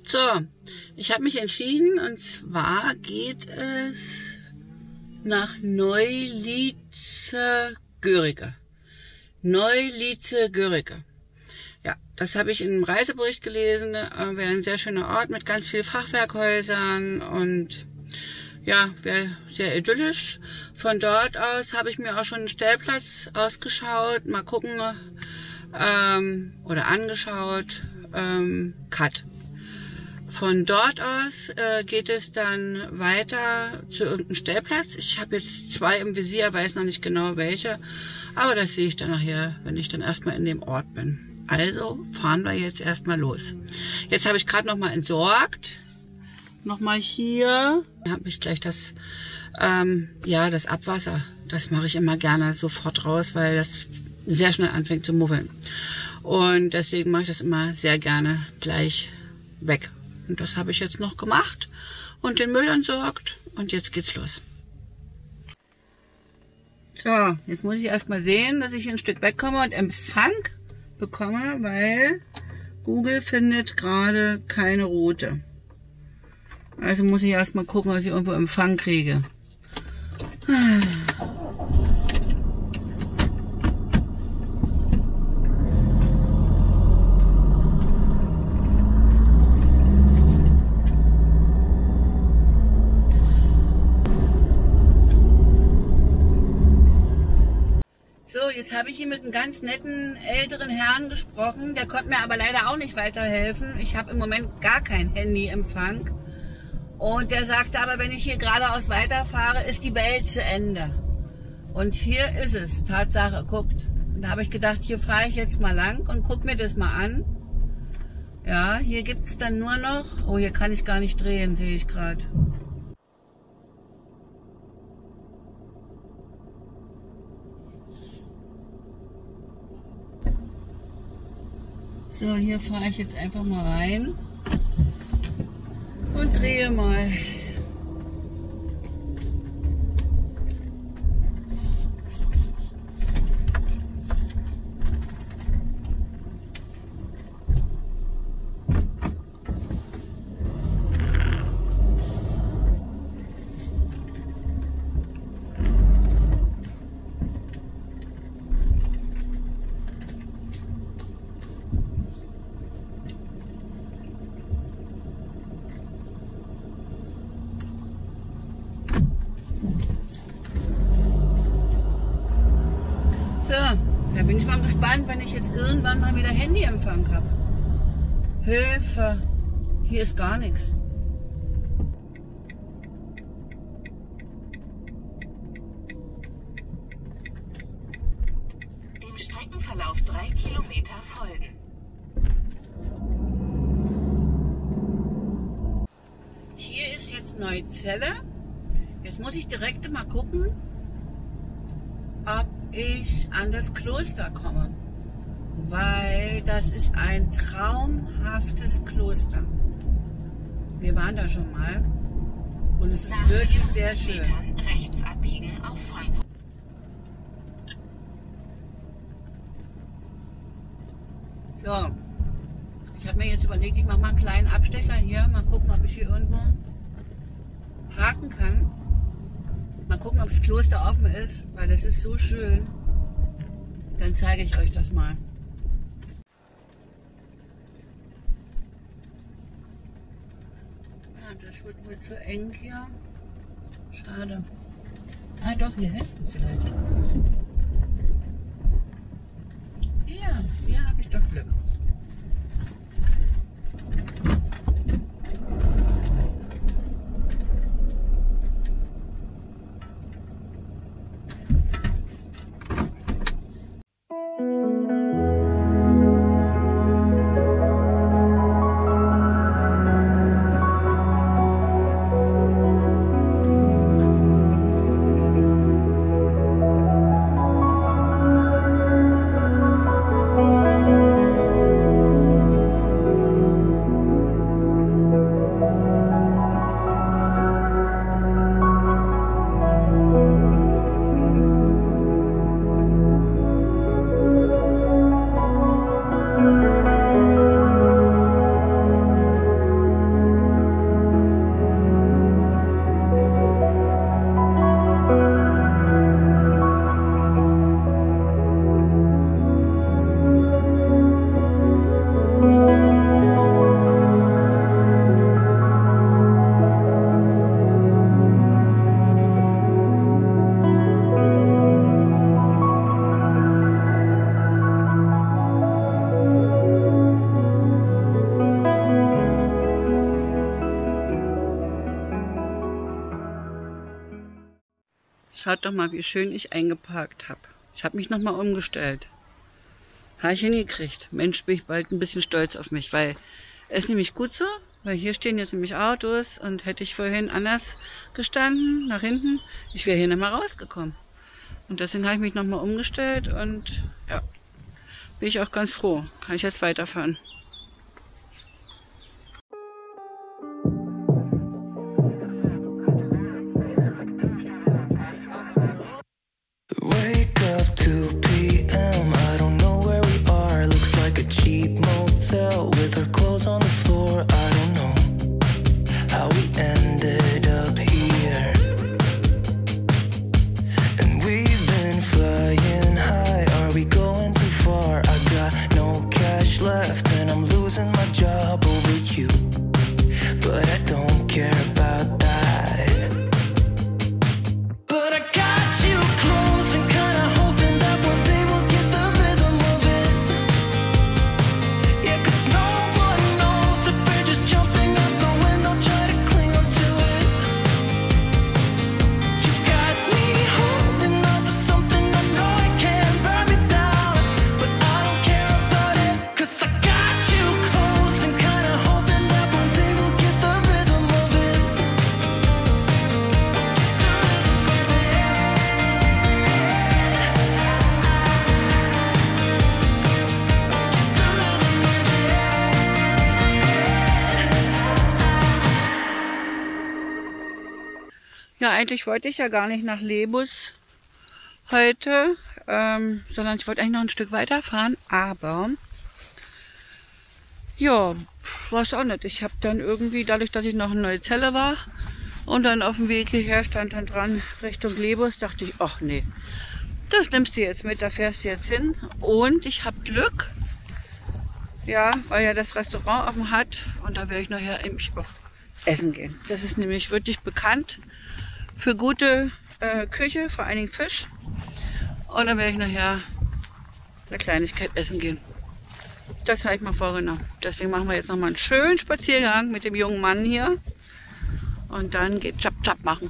So, ich habe mich entschieden und zwar geht es nach Neulietze-Görige. Neulietze-Görige. Ja, das habe ich in einem Reisebericht gelesen. Wäre ein sehr schöner Ort mit ganz vielen Fachwerkhäusern und ja, wäre sehr idyllisch. Von dort aus habe ich mir auch schon einen Stellplatz ausgeschaut, mal gucken oder angeschaut. Cut. Von dort aus geht es dann weiter zu irgendeinem Stellplatz. Ich habe jetzt 2 im Visier, weiß noch nicht genau welche, aber das sehe ich dann nachher, wenn ich dann erstmal in dem Ort bin. Also fahren wir jetzt erstmal los. Jetzt habe ich gerade nochmal entsorgt. Nochmal hier. Dann habe ich gleich das, das Abwasser. Das mache ich immer gerne sofort raus, weil das sehr schnell anfängt zu muffeln. Und deswegen mache ich das immer sehr gerne gleich weg. Und das habe ich jetzt noch gemacht und den Müll entsorgt. Und jetzt geht's los. So, jetzt muss ich erstmal sehen, dass ich hier ein Stück wegkomme und Empfang bekomme, weil Google findet gerade keine Route. Also muss ich erstmal gucken, dass ich irgendwo Empfang kriege. So, jetzt habe ich hier mit einem ganz netten älteren Herrn gesprochen. Der konnte mir aber leider auch nicht weiterhelfen. Ich habe im Moment gar kein Handyempfang. Und der sagte aber, wenn ich hier geradeaus weiterfahre, ist die Welt zu Ende. Und hier ist es, Tatsache, guckt. Und da habe ich gedacht, hier fahre ich jetzt mal lang und guck mir das mal an. Ja, hier gibt es dann nur noch... Oh, hier kann ich gar nicht drehen, sehe ich gerade. So, hier fahre ich jetzt einfach mal rein und drehe mal. Da bin ich mal gespannt, wenn ich jetzt irgendwann mal wieder Handyempfang habe. Hilfe! Hier ist gar nichts. Dem Streckenverlauf 3 Kilometer folgen. Hier ist jetzt Neuzelle. Jetzt muss ich direkt mal gucken, ob ich an das Kloster komme, weil das ist ein traumhaftes Kloster. Wir waren da schon mal und es ist wirklich sehr schön. Rechts abbiegen auf Frankfurt. So, ich habe mir jetzt überlegt, ich mache mal einen kleinen Abstecher hier, mal gucken, ob ich hier irgendwo parken kann. Mal gucken, ob das Kloster offen ist, weil das ist so schön. Dann zeige ich euch das mal. Ja, das wird wohl zu eng hier. Schade. Ah doch, hier hinten vielleicht. Ja, hier habe ich doch Glück. Schaut doch mal, wie schön ich eingeparkt habe. Ich habe mich nochmal umgestellt. Habe ich hingekriegt. Mensch, bin ich bald ein bisschen stolz auf mich, weil es ist nämlich gut so, weil hier stehen jetzt nämlich Autos und hätte ich vorhin anders gestanden, nach hinten, ich wäre hier nicht mehr rausgekommen. Und deswegen habe ich mich nochmal umgestellt und ja, bin ich auch ganz froh. Kann ich jetzt weiterfahren. Wake up 2 p.m. I don't know where we are. Looks like a cheap motel with our clothes on the floor. I don't know how we ended up here. And we've been flying high. Are we going too far? I got no cash left and I'm losing my job over you. But I don't care about that. But I got you close and kinda hoping that one day we'll get the rhythm of it. Yeah, 'cause no one knows if we're just jumping out the window, try to cling on to it. You got me holding on to something I know I can't burn me down, but I don't care about it, 'cause I got you close and kinda hoping that one day we'll get the rhythm of it. Ja, eigentlich wollte ich ja gar nicht nach Lebus heute, sondern ich wollte eigentlich noch ein Stück weiterfahren, aber ja, weiß auch nicht. Ich habe dann irgendwie, dadurch, dass ich noch in Neuzelle war und dann auf dem Weg hierher stand dann dran Richtung Lebus, dachte ich, ach nee, das nimmst du jetzt mit, da fährst du jetzt hin. Und ich habe Glück, ja, weil ja das Restaurant offen hat und da werde ich nachher nämlich auch essen gehen. Das ist nämlich wirklich bekannt für gute Küche, vor allen Dingen Fisch. Und dann werde ich nachher eine Kleinigkeit essen gehen. Das habe ich mal vorgenommen. Deswegen machen wir jetzt nochmal einen schönen Spaziergang mit dem jungen Mann hier. Und dann geht Chap Chap machen.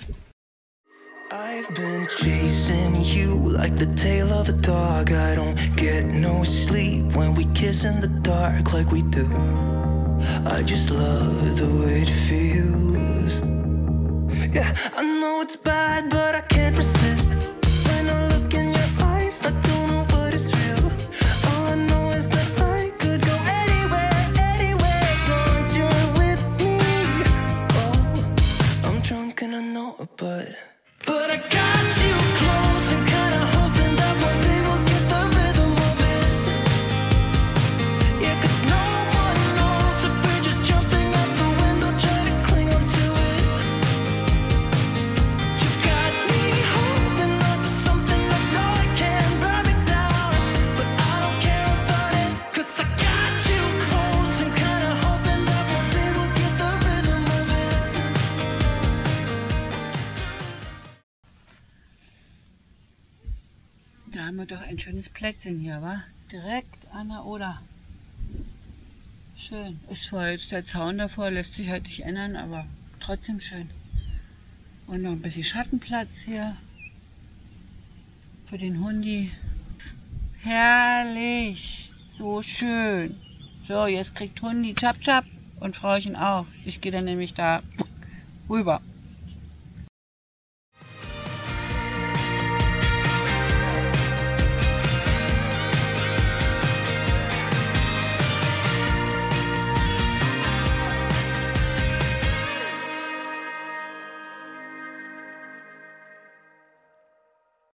I've been chasing you like the tail of a dog. I don't get no sleep when we kiss in the dark like we do. I just love the way it feels. Yeah, I know it's bad, but I can't resist. When I look in your eyes, I don't know what is real. All I know is that I could go anywhere, anywhere, as long as you're with me. Oh, I'm drunk and I know it, but I got you close and kinda hoping that one day we'll get the rhythm of it. Yeah, 'cause no one knows if we're just jumping out the window, try to cling on to it. You got me holding on to something I know I can't burn me down, but I don't care about it, 'cause I got you close and kinda hoping that one day we'll get the rhythm of it. Da haben wir doch ein schönes Plätzchen hier, wa? Direkt an der Oder. Schön. Ist zwar jetzt der Zaun davor, lässt sich halt nicht ändern, aber trotzdem schön. Und noch ein bisschen Schattenplatz hier für den Hundi. Herrlich. So schön. So, jetzt kriegt Hundi Chap Chap und Frauchen auch. Ich gehe dann nämlich da rüber.